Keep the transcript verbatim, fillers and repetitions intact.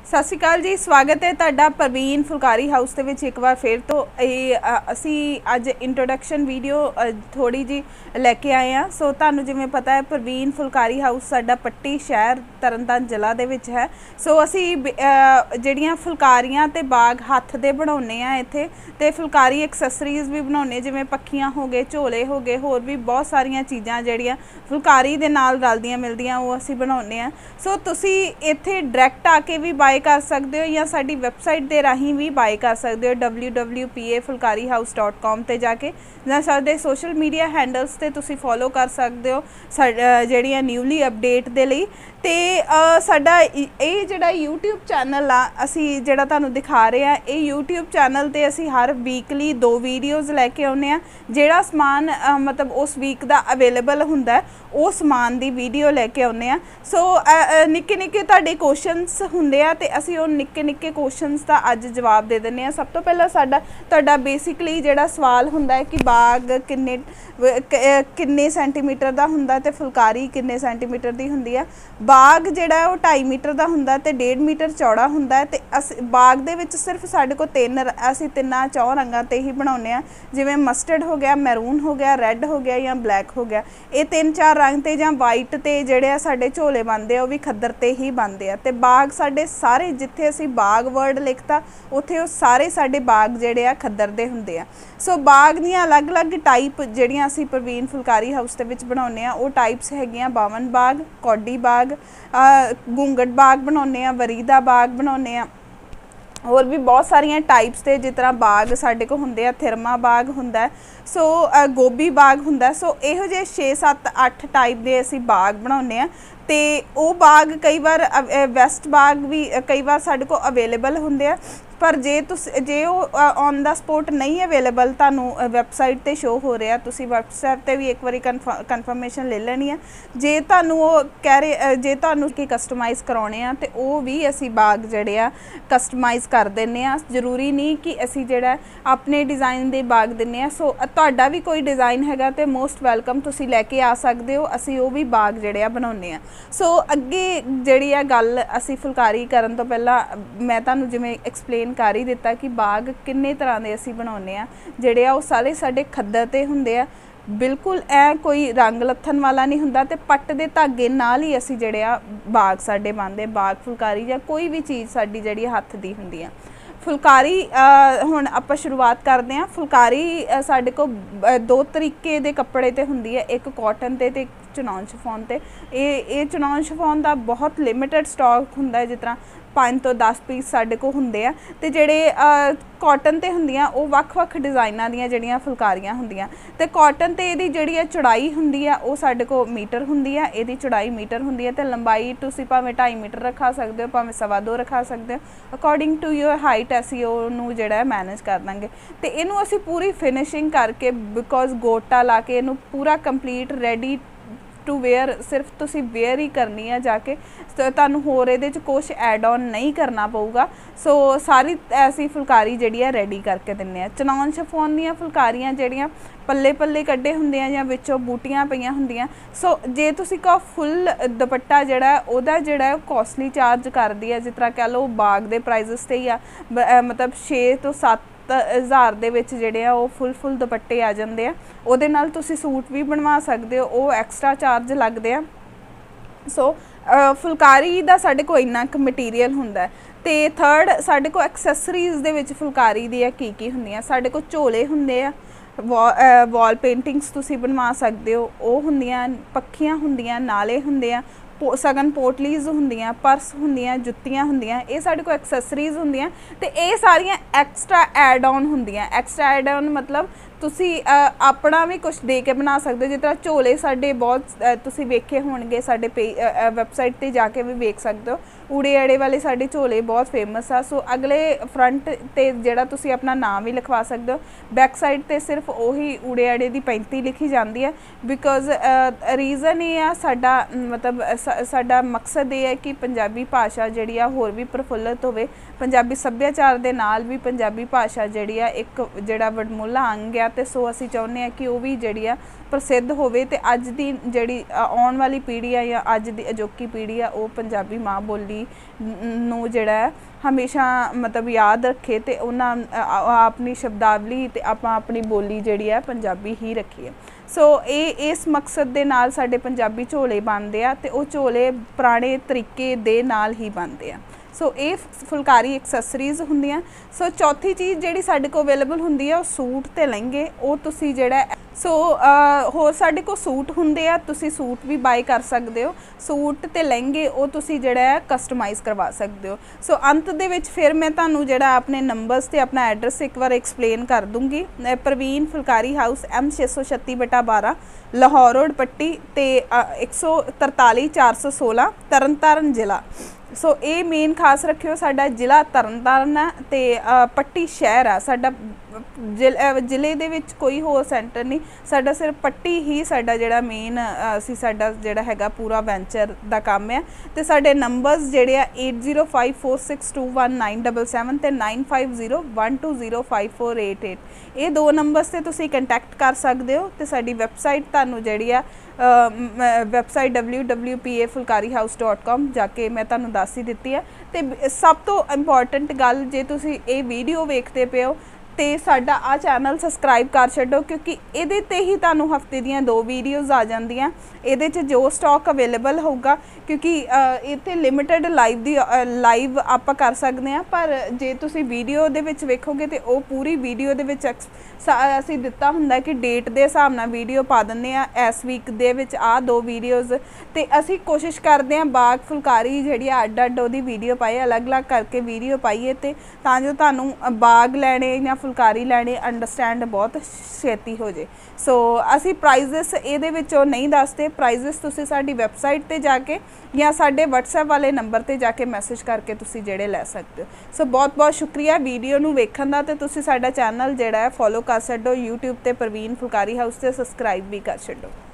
सत श्री अकाल जी, स्वागत है तुहाडा प्रवीण फुलकारी हाउस के विच एक बार फिर तो ये असी अज इंट्रोडक्शन वीडियो थोड़ी जी लैके आए हैं। सो तुहानूं जिवें पता है प्रवीण फुलकारी हाउस साडा पट्टी शहर तरनतारन जिला दे विच है। सो असी जिहड़ियां फुलकारियां ते बाग हत्थ दे बनाउने आ इत्थे ते फुलकारी एक्सैसरीज भी बनाउने, जिवें पक्खियां हो गए, झोले हो गए, होर भी बहुत सारियां चीज़ां जिहड़ियां फुलकारी दे नाल रलदियां मिलदियां वो असी बनाउने आ। सो तुसी इत्थे डायरैक्ट आके भी बाय कर सकते हो या साडी वैबसाइट के राही भी बाय कर सकते हो W W P A Phulkari House dot com पर जाके, या साडे सोशल मीडिया हैंडल्स ते तुसी फॉलो कर सकते हो जिहड़ियां न्यूली अपडेट दे लई। ते साडा ये जिहड़ा यूट्यूब चैनल आ असी जिहड़ा तुहानूं दिखा रहे हैं, ये यूट्यूब चैनल ते असी हर वीकली दो वीडियोज़ लैके आउने आ। जिहड़ा समान मतलब उस वीक दा अवेलेबल हुंदा है वो समान दी वीडियो लैके आउने आ। सो निक्के निक्के तुहाडे क्वेश्चनस हुंदे आ ते असी उह निक्के निक्के क्वेश्चनस दा अज जवाब दे दिंदे आ। सब तो पहला साडा तुहाडा बेसिकली जिहड़ा सवाल हुंदा है कि बाग किन्ने किन्ने सेंटीमीटर दा हुंदा ते फुलकारी किन्ने सेंटीमीटर दी हुंदी है। बाग जिहड़ा वो ढाई मीटर का हुंदा ते डेढ़ मीटर चौड़ा हुंदा है। ते अस बाग दे विच सिर्फ साडे को तीन असी तिन्ना चौं रंगां ते ही बनाउने आ, जिवें मस्टर्ड हो गया, मैरून हो गया, रैड हो गया या ब्लैक हो गया। ये तीन चार रंग ते जां वाइट ते जिहड़े साडे झोले बनदे आ वो भी खद्दर ते ही बनदे आ। ते बाग साडे सारे जिथे असी बाग वर्ड लिखता उत्थे वो सारे साडे बाग जिहड़े आ खद्दर दे हुंदे आ। सो बाग दीयां अलग अलग टाइप जिहड़ियां असी प्रवीण फुलकारी हाउस दे विच बनाउने आ, वो टाइप्स हैगियां बावन बाग, कौडी बाग, घूंगट बाग बनाउने आ, वरी दा बाग बनाउने आ, और भी बहुत सारिया टाइप्स ते जिस तरह बाग साडे को हुंदे आ, थिरमा बाग हुंदा है, सो गोभी बाग हुंदा है। सो इहो जे छे सत्त अठ टाइप दे असी बाग बनाउने आ। ते वो बाग कई बार वैस्ट बाग भी कई बार साडे को अवेलेबल हुंदे आ, पर जे तुस जे वो ऑन द स्पॉट नहीं अवेलेबल तुहानूं वैबसाइट ते शो हो रहा, तुसी वट्सएप ते भी एक बारी कन्फर्मेशन ले लेनी है। जे तुहानूं वो कह रहे जे तुहानूं कि कस्टमाइज़ कराउणे आ ते वो भी असी बाग जिहड़े आ कस्टमाइज़ कर दिंदे आ। जरूरी नहीं कि असी जिहड़ा अपने डिज़ाइन दे बाग दिंदे आ। सो तुहाडा भी कोई डिज़ाइन हैगा ते मोस्ट वैलकम तुसी लैके आ सकदे हो, असी वो भी बाग जिहड़े आ बनाउने आ। सो अगे जिहड़ी आ गल असी फुलकारी करन तो पहला मैं तुहानूं जिवें एक्सप्लेन कर ही दिता कि बाग किन्ने तरह के असी बनाउने आ, जिहड़े आ वो सारे साडे खद्दर ते हुंदे आ। बिल्कुल ऐ कोई रंग लत्थन वाला नहीं हुंदा ते पट्ट दे धागे नाल ही असी जिहड़े आ बाग साडे बनदे, बाग फुलकारी या कोई भी चीज़ साडी जिहड़ी हत्थ दी हुंदी आ। फुलकारी हुण आपां शुरुआत करदे आ। फुलकारी साडे को दो तरीके दे कपड़े ते हुंदी है, एक कॉटन ते ते चनौन शिफॉन ते। ये ये चनौन शिफॉन दा बहुत लिमिटेड स्टॉक हुंदा है, जिस तरह पाँच तो दस पीस साडे को हुंदे आ। ते जिहड़े कॉटन ते हुंदियां वो वख-वख डिज़ाइनां दीयां जिहड़ियां फुलकारियां हुंदियां। ते कॉटन ते इहदी जिहड़ी चौड़ाई हुंदी आ वो साडे को मीटर हुंदी आ, इहदी चौड़ाई मीटर हुंदी है। ते लंबाई तुसीं भावें ढाई मीटर रखा सकदे हो, भावें सवा दो रखा सकदे हो, अकॉर्डिंग टू योर हाइट असीं उहनूं जिहड़ा मैनेज कर दांगे। ते इहनूं असीं पूरी फिनिशिंग करके बिकॉज गोटा ला के इहनूं पूरा कंप्लीट रेडी टू वेयर सिर्फ तुसी वेयर ही करनी है जाके, तुहानूं होर इहदे च कुछ एड ऑन नहीं करना पऊगा। सो सारी ऐसी फुलकारी जिहड़ी है रेडी करके दिंदे आ। चनौन शिफॉन दीयां फुलकारियां जिहड़ियां पल्ले पल्ले कड्डे हुंदे आ जां विचों बूटियां पईयां हुंदियां। सो जे तुसी कहो फुल दुपट्टा जिहड़ा ओहदा जिहड़ा कॉस्टली चार्ज करदी है, जिस तरह कह लो बाग दे प्राइजिस ते ही आ, मतलब छे तो सत्त हज़ार दे विच जिहड़े आ वो फुल फुल दुपट्टे आ जांदे आ। उहदे नाल तुसी सूट भी बनवा सकदे हो, वो एक्सट्रा चार्ज लगदे आ। सो फुलकारी दा साडे को इन्ना क मटीरीअल हुंदा है। ते थर्ड साडे को एक्सैसरीज दे विच फुलकारी दी की की हुंदियां, साडे को झोले हुंदे आ, वॉ वॉल पेंटिंग्स तुसी बनवा सकदे हो, वो हुंदियां, पक्खियां हुंदियां, नाले हुंदे आ, पो सगन पोटलीज होंदियां, पर्स होंदियां, जुत्तियां होंदियां, ये साडे को एक्सैसरीज होंदियां। ते ये सारियां एक्सट्रा एड ऑन होंदियां। एक्सट्रा एड ऑन मतलब तुसी अपना भी कुछ दे के बना सकते हो। जिस तरह झोले साडे बहुत तुसी वेखे होणगे, साडे पे वैबसाइट ते जाके भी वेख सकते हो। ऊड़े आड़े वाले साडे झोले बहुत फेमस आ। सो अगले फ्रंट ते जिहड़ा तुसी अपना नाम भी लिखवा सकते हो, बैक साइड ते सिर्फ उही ऊड़े आड़े दी पैंती लिखी जाती है। बिकॉज रीज़न ये आ साडा मतलब साडा मकसद ये है कि पंजाबी भाषा जिहड़ी आ होर भी प्रफुल्लित होवे, पंजाबी सभ्याचार दे नाल भी पंजाबी भाषा जिहड़ी आ एक जिहड़ा वडमुला अंग आ ते सो असी चाहुंदे आ कि वो भी जिहड़ी आ प्रसिद्ध होवे ते अज दी जिहड़ी आउण वाली पीढ़ी आ या अज दी अजोकी पीढ़ी आ वो पंजाबी माँ बोली नूं जिहड़ा है हमेशा मतलब याद रखे ते उन्हां अपनी शब्दावली ते आपां अपनी बोली जिहड़ी है पंजाबी ही रखीए। सो ये इस मकसद दे नाल साडे पंजाबी झोले बनदे आ ते वो झोले पुराने तरीके दे नाल ही बनदे आ। सो ये फुलकारी एक्सैसरीज हुंदियां। सो चौथी चीज़ जिहड़ी साडे को अवेलेबल हुंदी है वो सूट ते लहंगे वो तुसी जिहड़ा सो होर साडे को सूट हुंदे आ तुसी सूट भी बाय कर सकदे हो। सूट ते लहंगे वो तुसी जिहड़ा है कस्टमाइज़ करवा सकदे हो। सो अंत दे विच फिर मैं तुहानूं जिहड़ा अपने नंबर्स ते अपना एड्रैस एक बार एक्सप्लेन कर दूँगी। प्रवीण फुलकारी हाउस एम छे सौ छत्ती बटा बारह लाहौर रोड पट्टी ते एक सौ तरताली चार सौ सोलह तरन तारण जिला। सो ये मेन खास रखियो साडा जिला तरन तारण है ते पट्टी शहर है साडा जिले जिले दे विच कोई होर सेंटर नहीं साडा सिर्फ पट्टी ही साडा जिहड़ा मेन असी साडा जिहड़ा हैगा पूरा वेंचर दा काम है। ते साडे नंबर्स जिहड़े आ eight zero five four six two one nine double seven ते nine five zero one two zero five four eight eight ये दो नंबर्स ते तुसीं कंटैक्ट कर सकदे हो। ते साडी वैबसाइट तुहानूं जिहड़ी आ website W W P A Phulkari House dot com जाके मैं तुहानूं दस ही दित्ती है। ते सब तो इंपॉर्टेंट गल जे तुसीं ये वीडियो वेखदे पे हो ते साडा आ चैनल सबसक्राइब कर छड्डो क्योंकि इहदे ते ही तुहानूं हफ्ते दियां दो वीडियोज़ आ जांदियां। इहदे च जो स्टॉक अवेलेबल होगा क्योंकि इत्थे लिमिटेड लाइव दी लाइव आपां कर सकदे आ पर जे तुसीं वीडियो दे विच वेखोगे ते वो पूरी वीडियो दे विच असीं दित्ता हुंदा कि डेट दे हिसाब नाल वीडियो पा दिंदे आ इस वीक दे विच आ दो वीडियोज़ ते असीं कोशिश करदे आ बाग फुलकारी जिहड़ी अड्ड अड्ड ओहदी वीडियो पाइए अलग अलग करके वीडियो पाइए ते तां जो तुहानूं बाग लैणे जां फुलकारी लैणे अंडरस्टैंड बहुत छेती हो जाए। सो असी प्राइजेस ये नहीं दसते प्राइजेस तुसी साडी वैबसाइट ते जाके या साडे व्हाट्सएप वाले नंबर ते जाके मैसेज करके तुसी जेड़े लै सकते हो। सो बहुत बहुत शुक्रिया वीडियो नूं वेखण दा ते तुसी साडा चैनल जिहड़ा है फॉलो कर छड्डो यूट्यूब ते प्रवीण फुलकारी हाउस ते सबसक्राइब भी कर छड्डो।